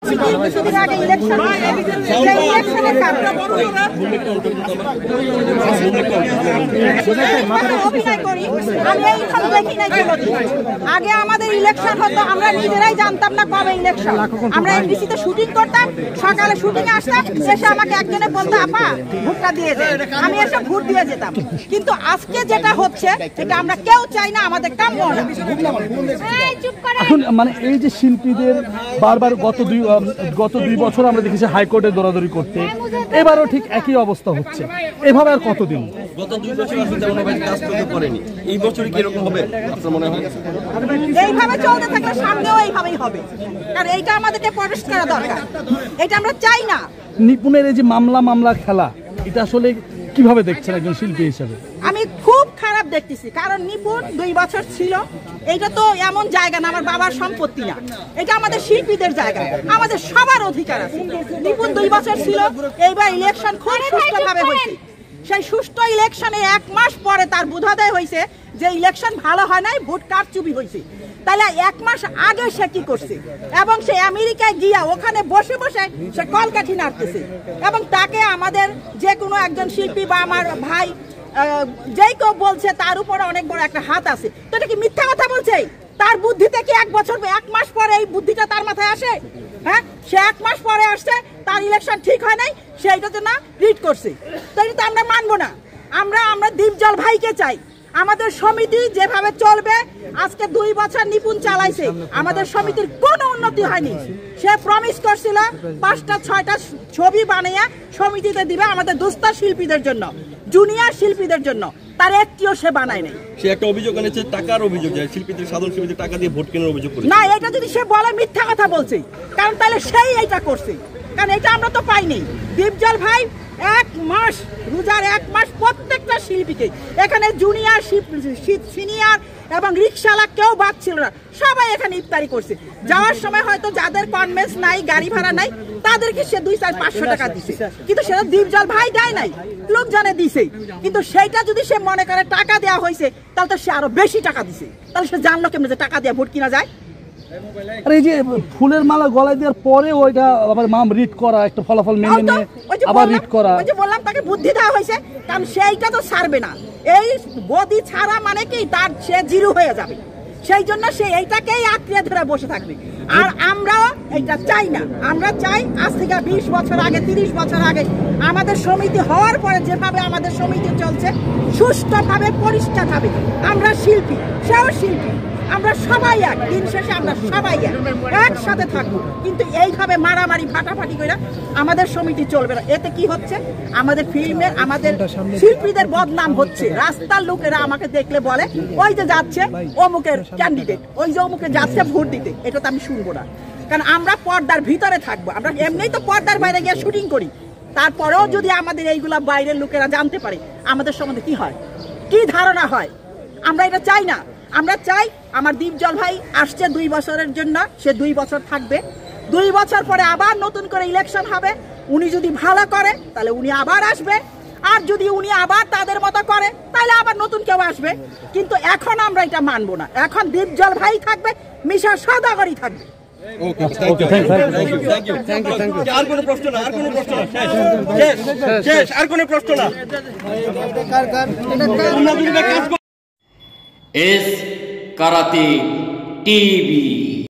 কিছুদিন আগে ইলেকশন, সেই ইলেকশনের কারণে অভিনয় করি আমি এইখান দেখি নাই কোনোদিন। আগে আমাদের ইলেকশন হতো, আমরা নিজেরাই জানতাম না কবে ইলেকশন। আমরা এমবিসিতে শুটিং করতাম, সকালে শুটিং আসতাম, শেষে আমাকে একজনে বলতো আপা ভোটটা দিয়ে যায়, আমি এসে ভোট দিয়ে যেতাম। কিন্তু আজকে যেটা হচ্ছে এটা আমরা কেউ চাই না, আমাদের কাম্য না। এখন মানে এই যে শিল্পীদের বারবার গত দুই বছর আমরা দেখেছি হাইকোর্টে দৌড়াদৌড়ি করতে, এবারও ঠিক একই অবস্থা হচ্ছে। এভাবে আর কতদিন? গত 2 বছর আসলে তেমন কাজ করতে পারেনি, এই বছরই কি এরকম হবে আপনার মনে হয়? এইভাবে চলতে থাকলে সামনেও এইভাবেই হবে, কারণ এইটা আমাদেরকে প্রবেশ করা দরকার, এটা আমরা চাই না। নিপুণের এই যে মামলা খেলা, এটা আসলে কিভাবে দেখছেন একজন শিল্পী হিসেবে? আমি খুব খারাপ দেখতেছি, কারণ নিপুণ 2 বছর ছিল, এটা তো এমন জায়গা না আমার বাবার সম্পত্তি না, এটা আমাদের শিল্পীদের জায়গা, আমাদের সবার অধিকার আছে। নিপুণ 2 বছর ছিল, এইবার ইলেকশন খুব সুষ্ঠুভাবে হয়েছে। সেই সুষ্ঠু ইলেকশনে 1 মাস পরে তার বোধোদয় হয়েছে যে ইলেকশন ভালো হয় নাই, ভোট কারচুপি হয়েছে। তাহলে 1 মাস আগে সে কি করছে, এবং সে আমেরিকায় গিয়া ওখানে বসে বসে সে কলকাঠি নাড়তেছে, এবং তাকে আমাদের যে কোনো একজন শিল্পী বা আমার ভাই যেই কেউ বলছে তার উপরে অনেক বড় একটা হাত আছে। তো এটা কি মিথ্যা কথা বলছে? তার বুদ্ধিতে কি 1 মাস পরে এই বুদ্ধিটা তার মাথায় আসে? হ্যাঁ, সে 1 মাস পরে আসছে, তার ইলেকশন ঠিক হয় নাই, সে এটাতে না রিট করছে। তো এটা তো আমরা মানবো না। আমরা দীপজল ভাইকে চাই, আমাদের সমিতি যেভাবে চলবে। আজকে 2 বছর নিপুণ চালাইছে, আমাদের সমিতির কোনো উন্নতি হয়নি। সে প্রমিস করছিল 5টা 6টা ছবি বানিয়ে সমিতিতে দিবে আমাদের দুস্থ শিল্পীদের জন্য, জুনিয়র শিল্পীদের জন্য, তার একটিও সে বানায় নাই। সে একটা অভিযোগ এনেছে, টাকার অভিযোগ, যায় শিল্পীদের সাধারণ শিল্পীদের টাকা দিয়ে ভোট কেনার অভিযোগ করেছে। না, এটা যদি সে বলে মিথ্যা কথা বলছে, কারণ তাহলে সেই এইটা করছে, কারণ এটা আমরা তো পাইনি। দীপজল ভাই 1 মাস, রোজার 1 মাস প্রত্যেকটা শিল্পীকে, এখানে জুনিয়র সিনিয়র এবং রিক্সাওয়ালা কেউ বাদ ছিল না, সবাই এখানে ইফতারি করছে। যাওয়ার সময় হয়তো যাদের কনভেন্স নাই, গাড়ি ভাড়া নাই, তাদেরকে সে 200-500 টাকা দিছে, কিন্তু সেটা দীপজল ভাই দেয় নাই, লোকজনে দিছে। কিন্তু সেইটা যদি সে মনে করে টাকা দেওয়া হয়েছে, তাহলে তো সে আরো বেশি টাকা দিছে। তাহলে সে জানলো কেমন যে টাকা দিয়ে ভোট কিনা যায়? আর এই যে ফুলের মালা গলায় দেওয়ার পরে ওইটা আবার মাম রিড করা, একটা ফলাফল মেনে নিয়ে আবার রিড করা, ওই যে বললাম তাকে বুদ্ধি দেওয়া হয়েছে, কারণ সেইটা তো ছাড়বে না। এই বদি ছাড়া মানে কি তার সে জিরো হয়ে যাবে, সেই জন্য সে এইটাকেই আঁকড়ে ধরে বসে থাকবে। আর আমরাও এইটা চাই না। আমরা চাই আজ থেকে 20 বছর আগে, 30 বছর আগে আমাদের সমিতি হওয়ার পরে যেভাবে আমাদের সমিতি চলছে, সুষ্ঠুভাবে পরিষ্কারভাবে। আমরা শিল্পী, সেও শিল্পী, আমরা সবাই এক, দিন শেষে আমরা সবাই একসাথে থাকবো। কিন্তু এইভাবে মারামারি ফাটাফাটি করে আমাদের সমিতি চলবে না। এতে কি হচ্ছে, আমাদের ফিল্মের, আমাদের শিল্পীদের বদনাম হচ্ছে। রাস্তার লোকেরা আমাকে দেখলে বলে ওই যে যাচ্ছে অমুকের ক্যান্ডিডেট, ওই যে অমুকে যাচ্ছে ভোট দিতে। এটা তো আমি শুনবো না, কারণ আমরা পর্দার ভিতরে থাকবো। আমরা এমনিই তো পর্দার বাইরে গিয়ে শুটিং করি, তারপরেও যদি আমাদের এইগুলা বাইরের লোকেরা জানতে পারে আমাদের সম্বন্ধে কি হয়, কি ধারণা হয়, আমরা এটা চাই না। আমরা চাই আমার দীপজল ভাই আসছে 2 বছরের জন্য, সে 2 বছর থাকবে। 2 বছর পরে আবার নতুন করে ইলেকশন হবে। উনি যদি ভালো করে তাহলে উনি আবার আসবে, আর যদি উনি আবার তাদের মতো করে তাহলে আবার নতুন কেউ আসবে। কিন্তু এখন আমরা এটা মানবো না। এখন দীপজল ভাই থাকবে, মিশা সওদাগরই থাকবে। আর কোনো প্রশ্ন না, আর কোনো প্রশ্ন না, শেষ, আর কোনো প্রশ্ন না। S karate TV.